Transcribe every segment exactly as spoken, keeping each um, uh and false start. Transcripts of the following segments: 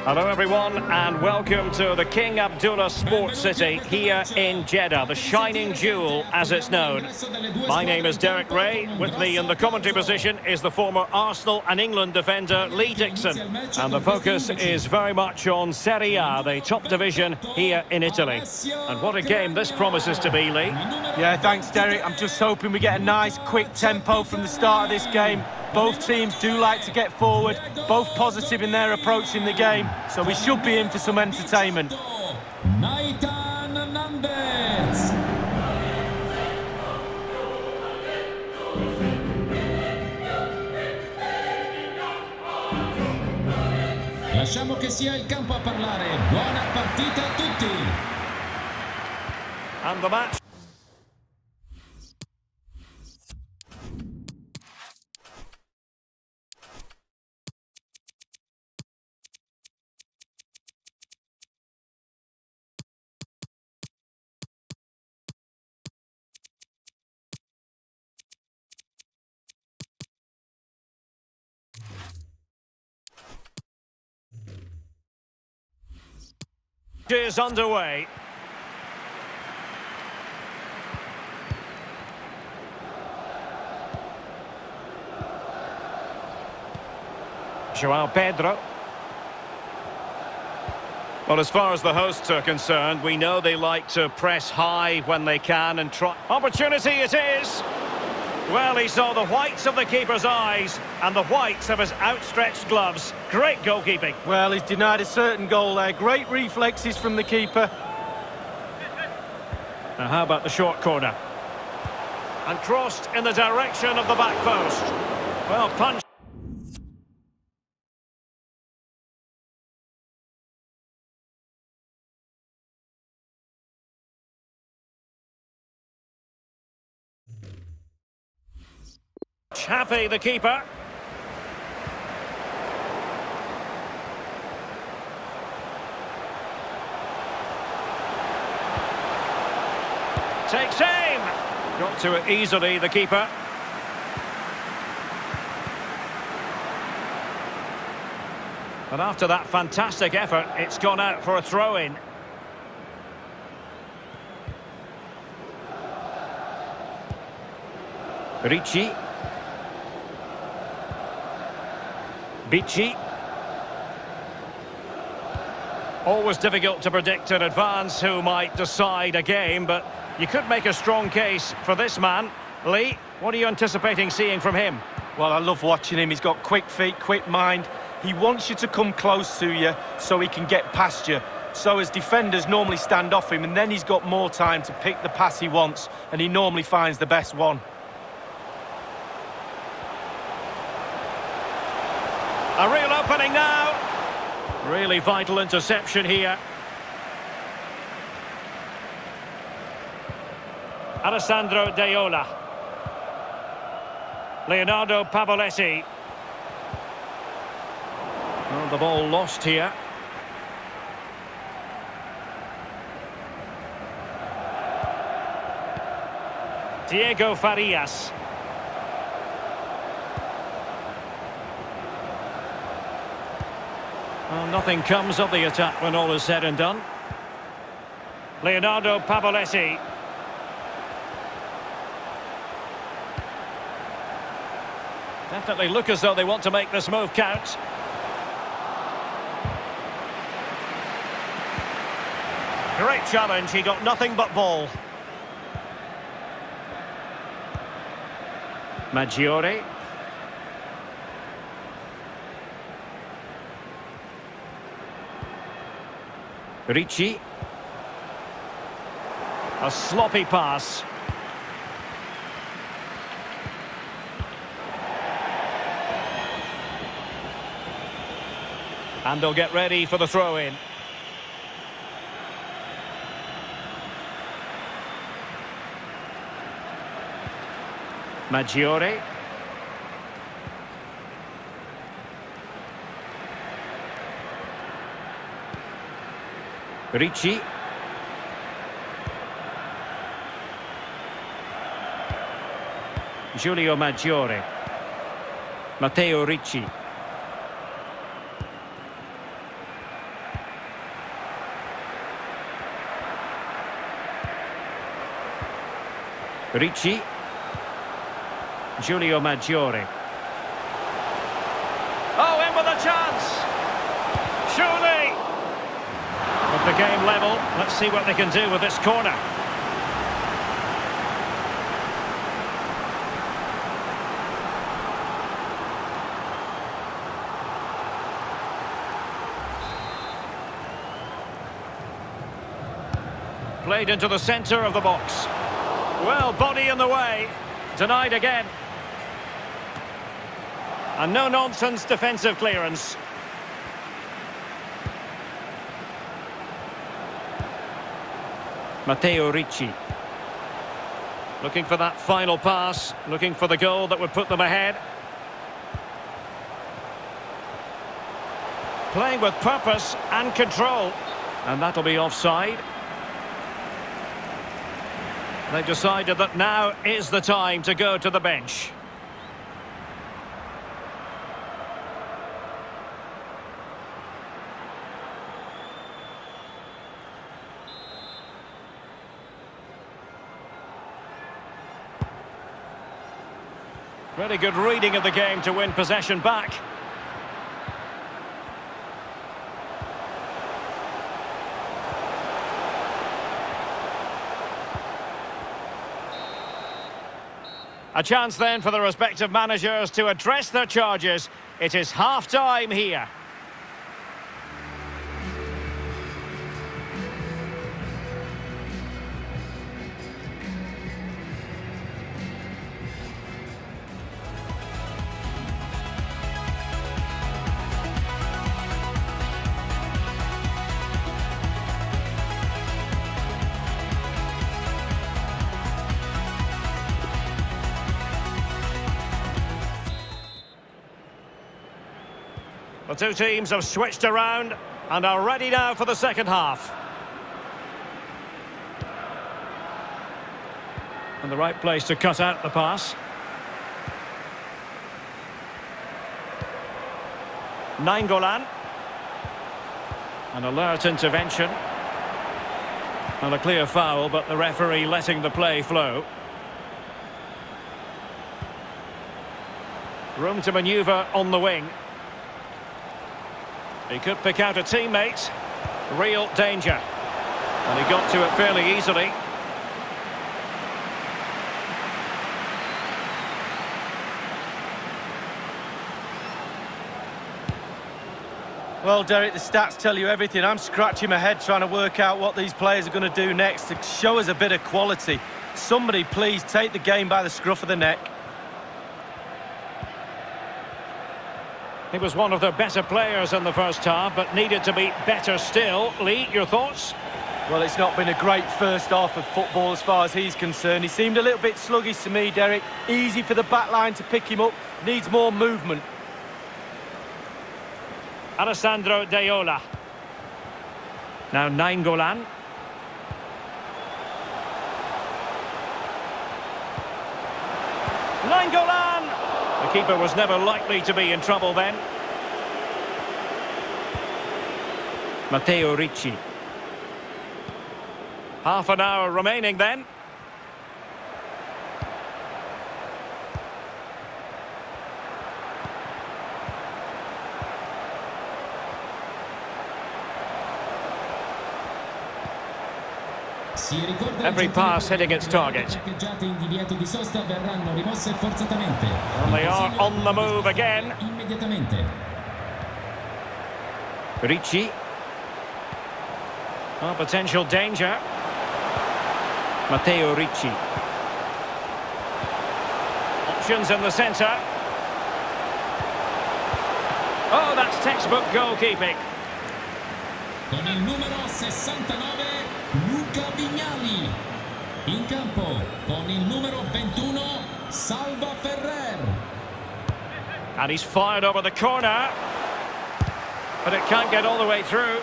Hello everyone and welcome to the King Abdullah Sports City here in Jeddah, the shining jewel as it's known. My name is Derek Ray. With me in the commentary position is the former Arsenal and England defender Lee Dixon. And the focus is very much on Serie A, the top division here in Italy. And what a game this promises to be, Lee. Yeah, thanks Derek. I'm just hoping we get a nice quick tempo from the start of this game. Both teams do like to get forward, both positive in their approach in the game, so we should be in for some entertainment. Nahitan Hernandez. Lasciamo che sia il campo a parlare. Buona partita a tutti. And the match. Is underway. João Pedro. Well, as far as the hosts are concerned, we know they like to press high when they can and try. Opportunity it is. Well, he saw the whites of the keeper's eyes and the whites of his outstretched gloves. Great goalkeeping. Well, he's denied a certain goal there. Great reflexes from the keeper. Now, how about the short corner? And crossed in the direction of the back post. Well, punch. Happy, the keeper. Takes aim. Got to it easily, the keeper. But after that fantastic effort, it's gone out for a throw-in. Ricci. Bichi. Always difficult to predict in advance who might decide a game, but you could make a strong case for this man. Lee, what are you anticipating seeing from him? Well, I love watching him. He's got quick feet, quick mind. He wants you to come close to you so he can get past you. So as defenders normally stand off him, and then he's got more time to pick the pass he wants, and he normally finds the best one. A real opening now. Really vital interception here. Alessandro Deola. Leonardo Pavoletti. Oh, the ball lost here. Diego Farias. Well, nothing comes of the attack when all is said and done. Leonardo Pavoletti. Definitely look as though they want to make this move count. Great challenge, he got nothing but ball. Maggiore. Ricci. A sloppy pass. And they'll get ready for the throw-in. Maggiore. Ricci. Giulio Maggiore. Matteo Ricci. Ricci. Giulio Maggiore. Oh, in with a chance! Surely! With the game level, let's see what they can do with this corner. Played into the centre of the box. Well, body in the way. Denied again. And no-nonsense defensive clearance. Matteo Ricci. Looking for that final pass. Looking for the goal that would put them ahead. Playing with purpose and control. And that'll be offside. They've decided that now is the time to go to the bench. Really good reading of the game to win possession back. A chance then for the respective managers to address their charges. It is half-time here. The two teams have switched around and are ready now for the second half. And the right place to cut out the pass. Nainggolan. An alert intervention. And a clear foul, but the referee letting the play flow. Room to manoeuvre on the wing. He could pick out a teammate. Real danger. And he got to it fairly easily. Well, Derek, the stats tell you everything. I'm scratching my head trying to work out what these players are going to do next to show us a bit of quality. Somebody please take the game by the scruff of the neck. He was one of their better players in the first half, but needed to be better still. Lee, your thoughts? Well, it's not been a great first half of football as far as he's concerned. He seemed a little bit sluggish to me, Derek. Easy for the back line to pick him up. Needs more movement. Alessandro Daiola. Now Nainggolan. Nainggolan! The keeper was never likely to be in trouble then. Matteo Ricci. Half an hour remaining then. Every pass hitting its target. And they are on the move again. Ricci. Oh, potential danger. Matteo Ricci. Options in the centre. Oh, that's textbook goalkeeping. Con il numero sessantanove, Luca Vignali. In campo, con il numero ventuno, Salva Ferrer. And he's fired over the corner. But it can't get all the way through.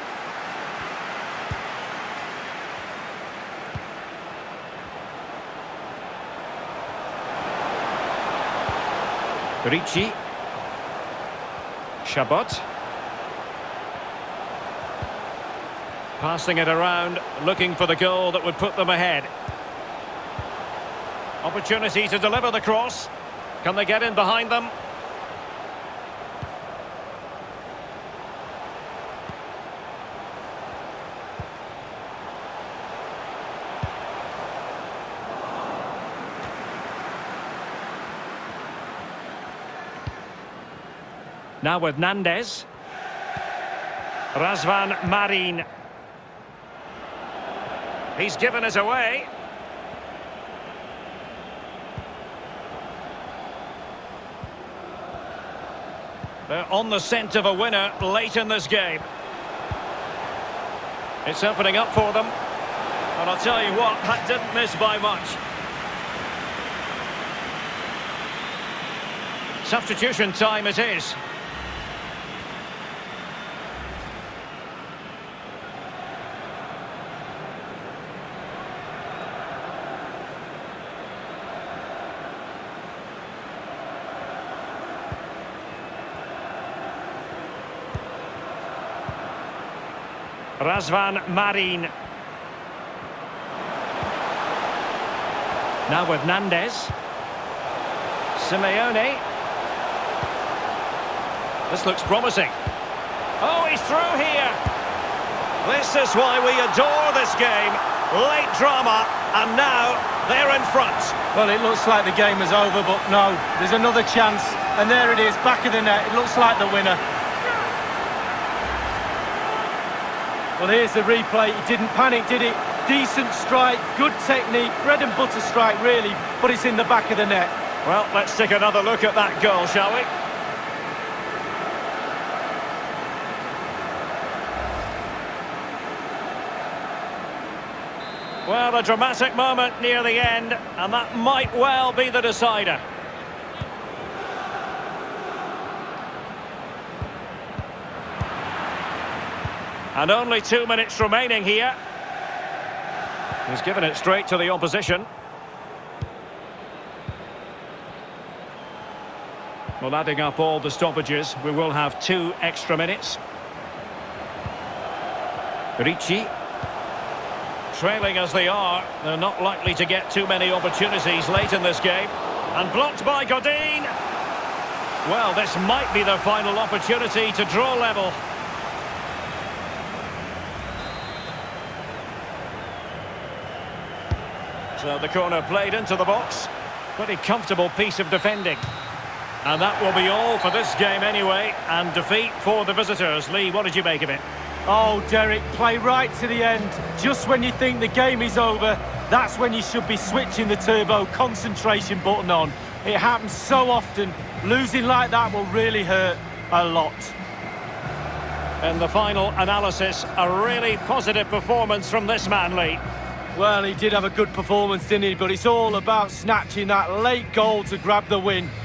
Ricci. Chabot. Passing it around, looking for the goal that would put them ahead. Opportunity to deliver the cross. Can they get in behind them? Now with Nandez. Razvan Marin. He's given it away. They're on the scent of a winner late in this game. It's opening up for them. And I'll tell you what, that didn't miss by much. Substitution time it is. Razvan Marin. Now with Nandez. Simeone. This looks promising. Oh, he's through here. This is why we adore this game. Late drama, and now they're in front. Well, it looks like the game is over, but no, there's another chance. And there it is, back of the net. It looks like the winner. Well, here's the replay. He didn't panic, did he? Decent strike, good technique, bread and butter strike, really, but it's in the back of the net. Well, let's take another look at that goal, shall we? Well, a dramatic moment near the end, and that might well be the decider. And only two minutes remaining here. He's given it straight to the opposition. Well, adding up all the stoppages, we will have two extra minutes. Ricci. Trailing as they are, they're not likely to get too many opportunities late in this game. And blocked by Godin. Well, this might be their final opportunity to draw level. So the corner played into the box. Pretty comfortable piece of defending. And that will be all for this game anyway. And defeat for the visitors. Lee, what did you make of it? Oh, Derek, play right to the end. Just when you think the game is over, that's when you should be switching the turbo concentration button on. It happens so often. Losing like that will really hurt a lot. In the final analysis, a really positive performance from this man, Lee. Well, he did have a good performance, didn't he? But it's all about snatching that late goal to grab the win.